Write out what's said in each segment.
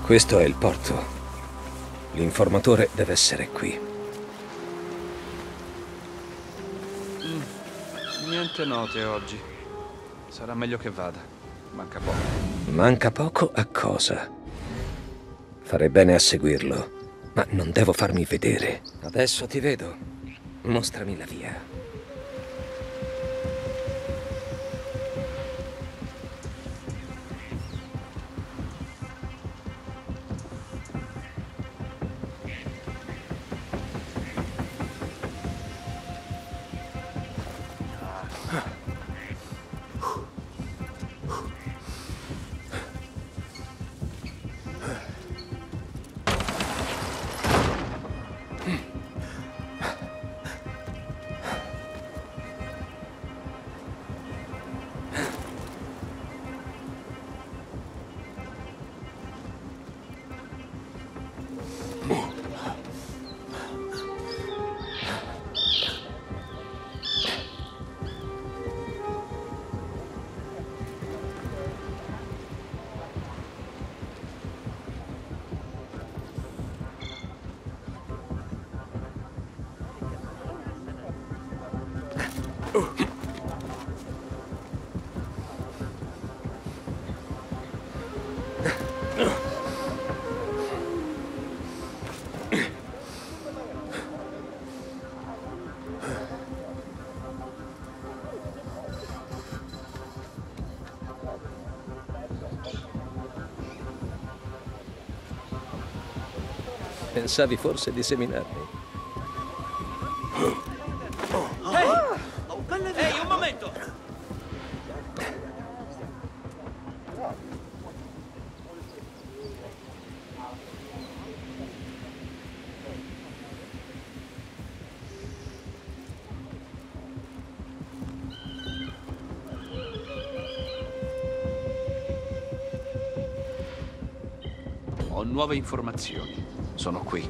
Questo è il porto. L'informatore deve essere qui. Niente note oggi. Sarà meglio che vada. Manca poco. Manca poco a cosa? Farei bene a seguirlo, ma non devo farmi vedere. Adesso ti vedo. Mostrami la via. Pensavi forse di seminarmi? Ehi, un momento! Ho nuove informazioni. Sono qui.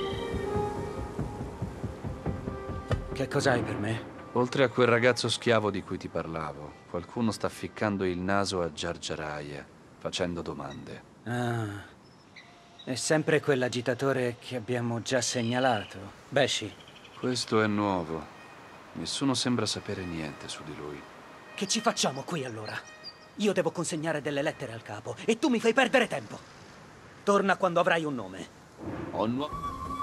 Che cos'hai per me? Oltre a quel ragazzo schiavo di cui ti parlavo, qualcuno sta ficcando il naso a Jar Jar Raya, facendo domande. Ah, è sempre quell'agitatore che abbiamo già segnalato. Beshi. Questo è nuovo. Nessuno sembra sapere niente su di lui. Che ci facciamo qui allora? Io devo consegnare delle lettere al capo e tu mi fai perdere tempo. Torna quando avrai un nome. Ho nuovo...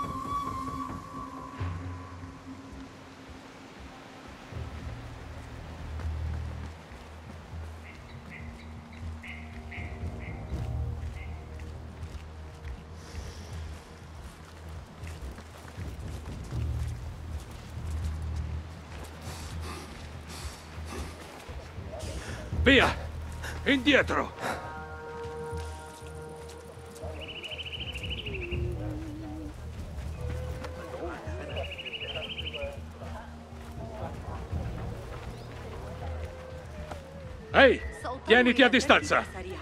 Via! Indietro! Ehi! Tieniti a distanza!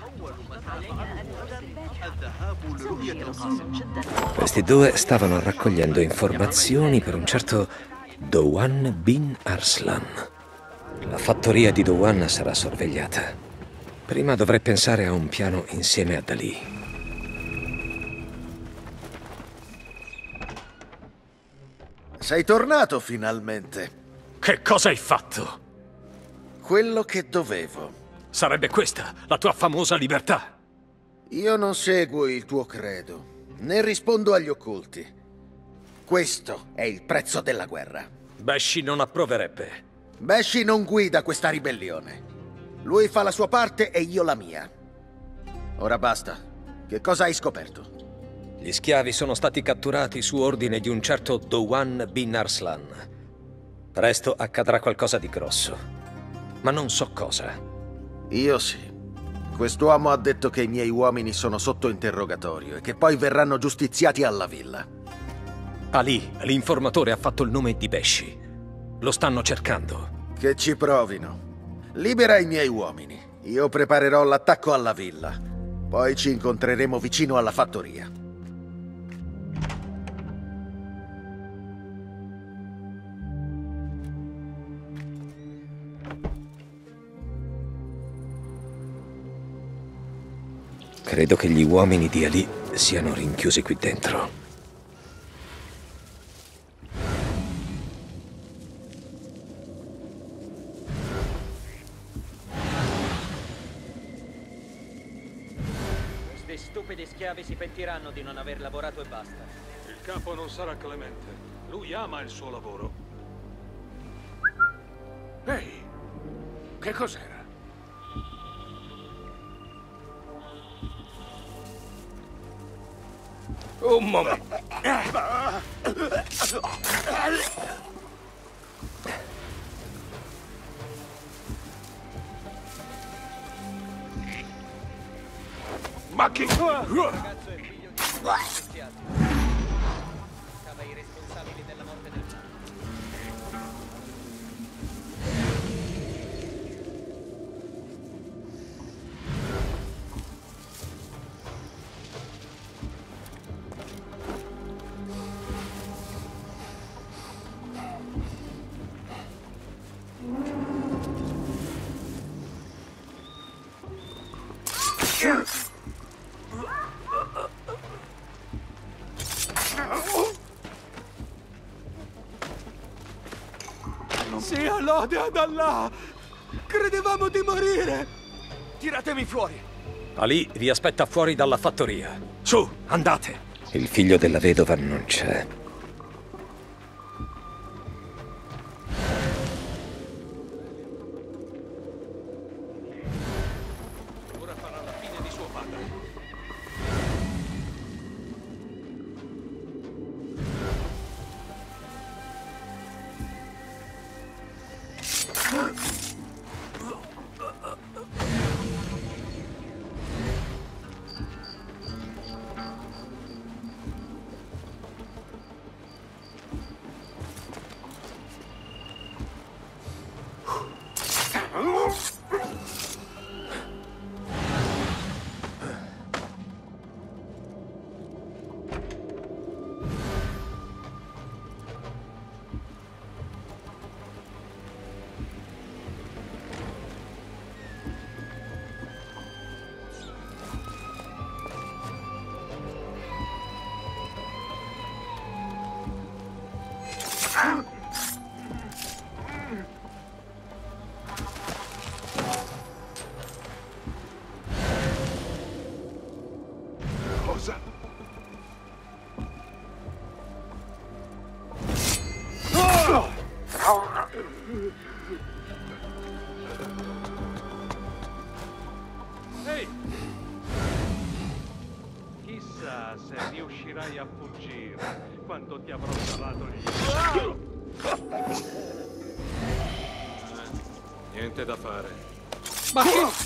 Questi due stavano raccogliendo informazioni per un certo Dowan bin Arslan. La fattoria di Dowan sarà sorvegliata. Prima dovrei pensare a un piano insieme a Dali. Sei tornato finalmente. Che cosa hai fatto? Quello che dovevo. Sarebbe questa la tua famosa libertà? Io non seguo il tuo credo, né rispondo agli occulti. Questo è il prezzo della guerra. Beshi non approverebbe. Beshi non guida questa ribellione. Lui fa la sua parte e io la mia. Ora basta. Che cosa hai scoperto? Gli schiavi sono stati catturati su ordine di un certo Dowan bin Arslan. Presto accadrà qualcosa di grosso, ma non so cosa. Io sì. Quest'uomo ha detto che i miei uomini sono sotto interrogatorio e che poi verranno giustiziati alla villa. Ali, l'informatore, ha fatto il nome di Beshi. Lo stanno cercando. Che ci provino. Libera i miei uomini. Io preparerò l'attacco alla villa. Poi ci incontreremo vicino alla fattoria. Credo che gli uomini di Ali siano rinchiusi qui dentro. Questi stupidi schiavi si pentiranno di non aver lavorato e basta. Il capo non sarà clemente. Lui ama il suo lavoro. Ehi, che cos'era? Un momento. Ma che... Ragazzo è figlio di scienziati. Stava i responsabili della morte del padre. Sia lode ad Allah! Credevamo di morire! Tiratemi fuori! Ali vi aspetta fuori dalla fattoria. Su, andate. Il figlio della vedova non c'è. Ora farà la fine di suo padre. Cosa? Ehi! Chissà se riuscirai a fuggire quando ti avrò cavato lì. Niente da fare. Ma che...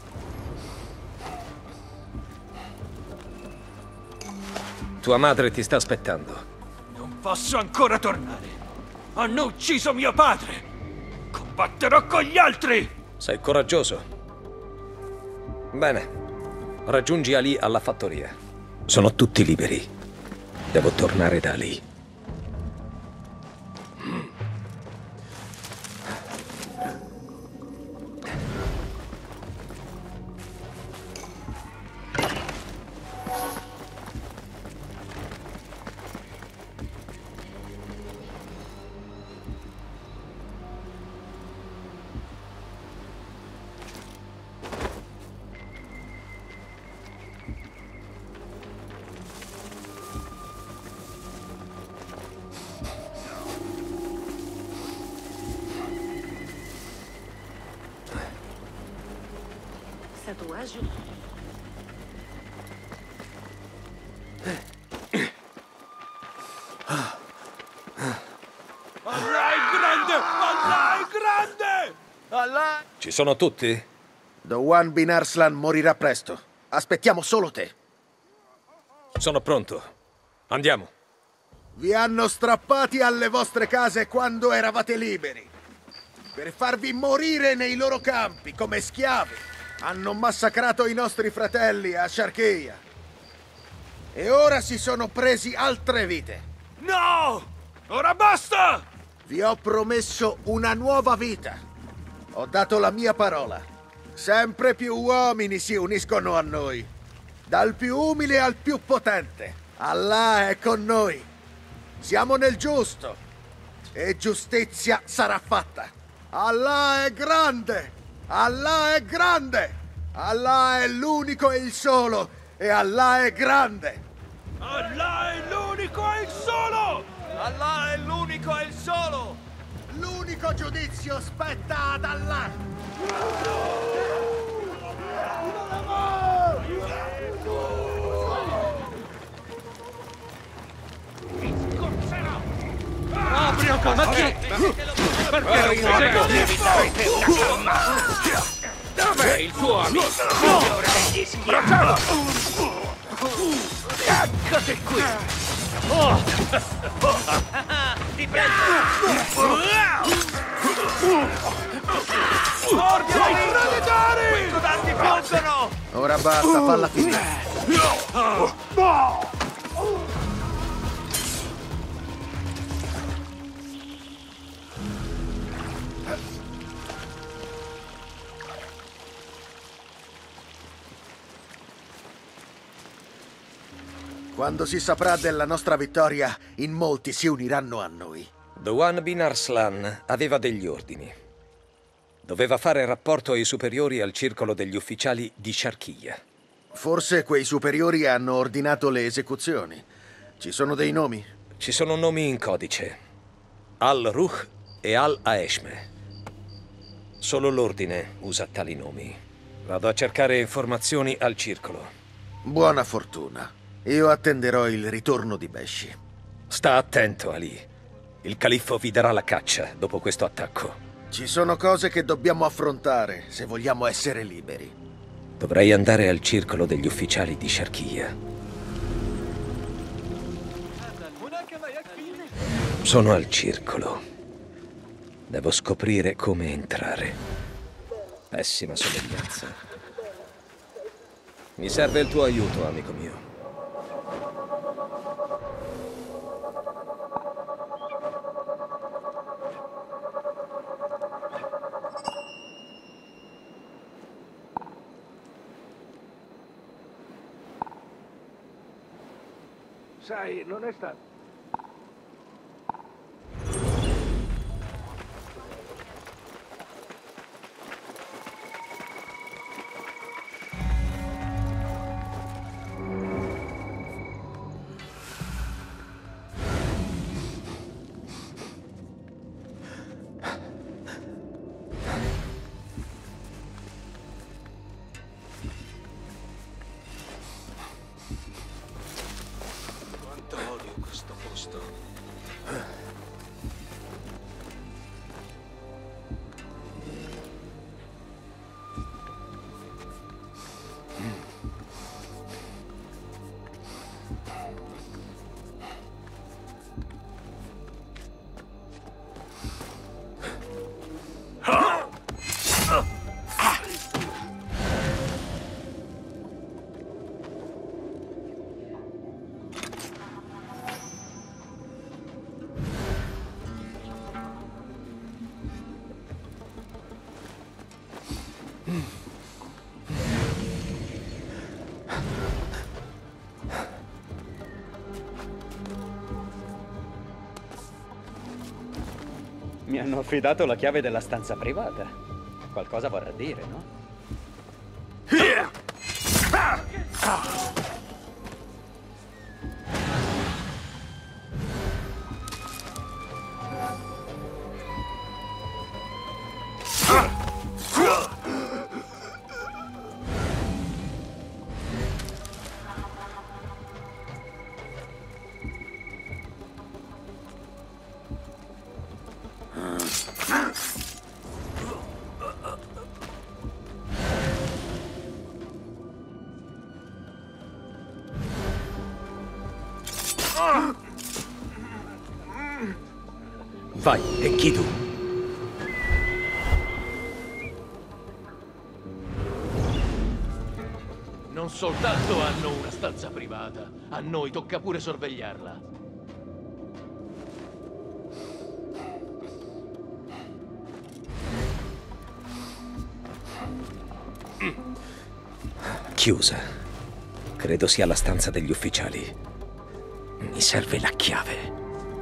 Tua madre ti sta aspettando. Non posso ancora tornare! Hanno ucciso mio padre! Combatterò con gli altri! Sei coraggioso. Bene. Raggiungi Ali alla fattoria. Sono tutti liberi. Devo tornare da Ali. Tatuagem? Allah è grande! Allah è grande! Allah! Ci sono tutti? Dowan bin Arslan morirà presto. Aspettiamo solo te. Sono pronto. Andiamo. Vi hanno strappati alle vostre case quando eravate liberi. Per farvi morire nei loro campi come schiavi. Hanno massacrato i nostri fratelli a Sharqiya. E ora si sono presi altre vite. No! Ora basta! Vi ho promesso una nuova vita. Ho dato la mia parola. Sempre più uomini si uniscono a noi. dal più umile al più potente. Allah è con noi. Siamo nel giusto e giustizia sarà fatta. Allah è grande! Allah è grande! Allah è l'unico e il solo e Allah è grande! Allah è l'unico e il solo! Allah è l'unico e il solo! L'unico giudizio spetta ad Allah! Proprio così! Dov'è il tuo amico? Braccialo! Eccoti qui! Ti prendo! Ordina i predatori! Quei codardi fuggono! Ora basta, falla finire. Quando si saprà della nostra vittoria, in molti si uniranno a noi. Dowan bin Arslan aveva degli ordini. Doveva fare rapporto ai superiori al circolo degli ufficiali di Sharqiya. Forse quei superiori hanno ordinato le esecuzioni. Ci sono dei nomi? Ci sono nomi in codice. Al-Ruh e Al-Aeshme. Solo l'ordine usa tali nomi. Vado a cercare informazioni al circolo. Buona fortuna. Io attenderò il ritorno di Beshi. Sta attento, Ali. Il califfo vi darà la caccia dopo questo attacco. Ci sono cose che dobbiamo affrontare se vogliamo essere liberi. Dovrei andare al circolo degli ufficiali di Sharqiya. Sono al circolo. Devo scoprire come entrare. Pessima somiglianza. Mi serve il tuo aiuto, amico mio. Sai, non è stato... Mi hanno affidato la chiave della stanza privata. Qualcosa vorrà dire, no? Vai, e chi tu? Non soltanto hanno una stanza privata, a noi tocca pure sorvegliarla. Chiusa. Credo sia la stanza degli ufficiali. Mi serve la chiave.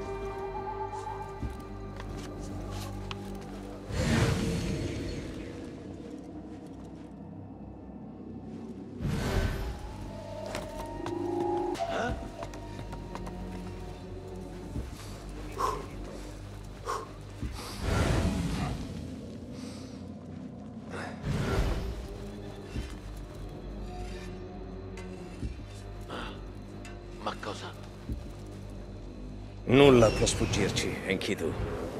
Ma cosa? Nulla può sfuggirci, Enkidu.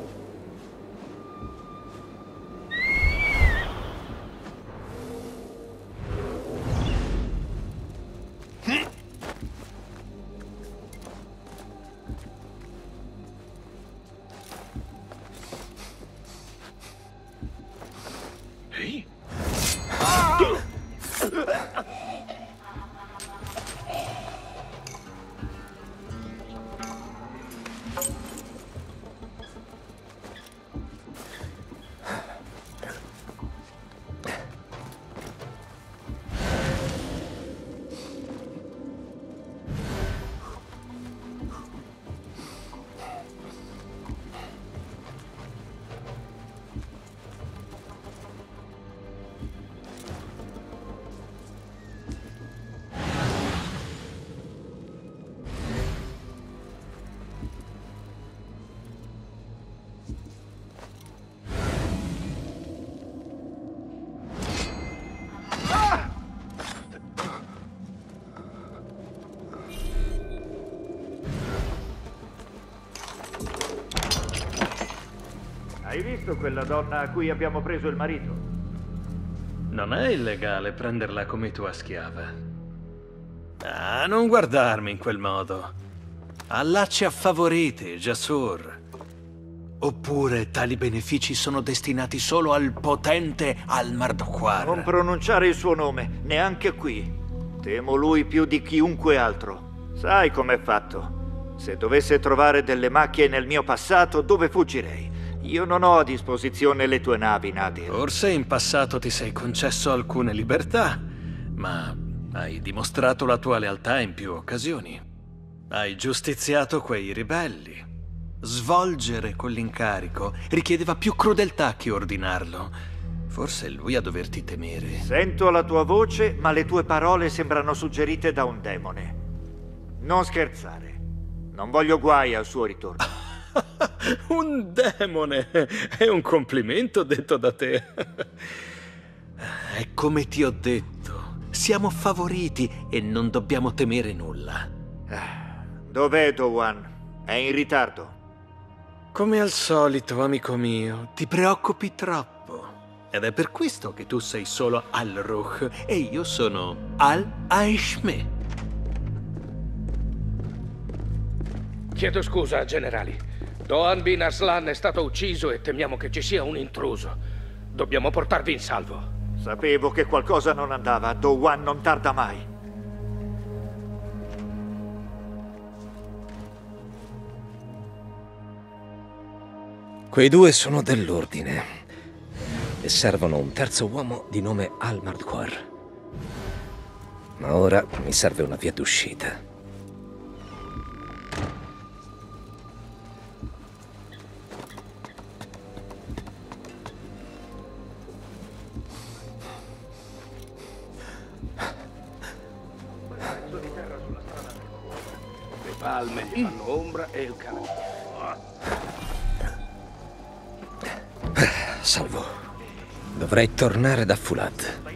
Ehi? Hai visto quella donna a cui abbiamo preso il marito? Non è illegale prenderla come tua schiava. Ah, non guardarmi in quel modo. Allacci a favoriti, Jasur. Oppure tali benefici sono destinati solo al potente Almardoquar. Non pronunciare il suo nome, neanche qui. Temo lui più di chiunque altro. Sai com'è fatto. Se dovesse trovare delle macchie nel mio passato, dove fuggirei? Io non ho a disposizione le tue navi, Nadir. Forse in passato ti sei concesso alcune libertà, ma hai dimostrato la tua lealtà in più occasioni. Hai giustiziato quei ribelli. Svolgere quell'incarico richiedeva più crudeltà che ordinarlo. Forse è lui a doverti temere. Sento la tua voce, ma le tue parole sembrano suggerite da un demone. Non scherzare. Non voglio guai al suo ritorno. Un demone! È un complimento detto da te. È come ti ho detto. Siamo favoriti e non dobbiamo temere nulla. Dov'è Dowan? È in ritardo. Come al solito, amico mio, ti preoccupi troppo. Ed è per questo che tu sei solo Al-Ruh e io sono Al-Aishme. Chiedo scusa, generali. Doan bin Arslan è stato ucciso e temiamo che ci sia un intruso. Dobbiamo portarvi in salvo. Sapevo che qualcosa non andava. Dowan non tarda mai. Quei due sono dell'ordine e servono un terzo uomo di nome Almardoquar. Ma ora mi serve una via d'uscita. Le palme fanno ombra e il cane. Salvo. Dovrei tornare da Fulat.